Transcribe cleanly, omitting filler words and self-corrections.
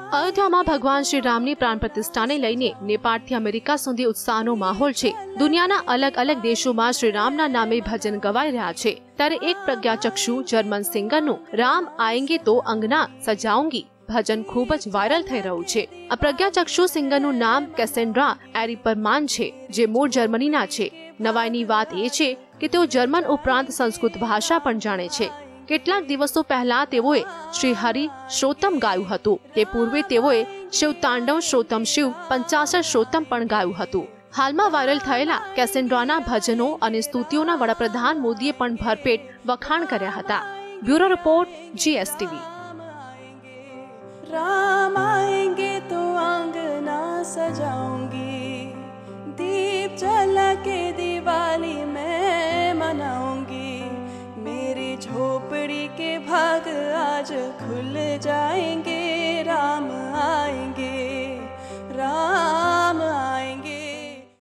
અયોધ્યામાં ભગવાન શ્રી રામની પ્રાણ પ્રતિષ્ઠાને લઈને નેપાળથી અમેરિકા સુધી ઉત્સાહનો માહોલ છે। દુનિયાના અલગ અલગ દેશોમાં શ્રી રામના નામે ભજન ગવાઈ રહ્યા છે। ત્યારે એક પ્રજ્ઞાચક્ષુ જર્મન સિંગરનું રામ આએંગે તો અંગના સજાઉંગી ભજન ખૂબ જ વાયરલ થઈ રહ્યું છે। આ પ્રજ્ઞાચક્ષુ સિંગરનું નામ કેસેન્ડ્રા એરિપરમાન છે, જે મૂળ જર્મનીના છે। નવાઈની વાત એ છે કે તેઓ જર્મન ઉપરાંત સંસ્કૃત ભાષા પણ જાણે છે। કેટલાક દિવસો પહેલા તેઓએ શ્રી હરિ શ્રોતમ ગાયું હતું। તે પૂર્વે તેઓએ શિવ તાંડવ શ્રોતમ શિવ 50 શ્રોતમ પણ ગાયું હતું। હાલમાં વાયરલ થયેલા કેસેન્ડ્રાના ભજનો અને સ્તુતિઓના વડાપ્રધાન મોદીએ પણ ભરપેટ વખાણ કર્યા હતા। Bureau report GSTV। राम आएंगे तो आंगना सजाऊंगी, दीप जला के दिवाली मैं मनाऊंगी, मेरी झोपड़ी के भाग आज खुल जाएंगे।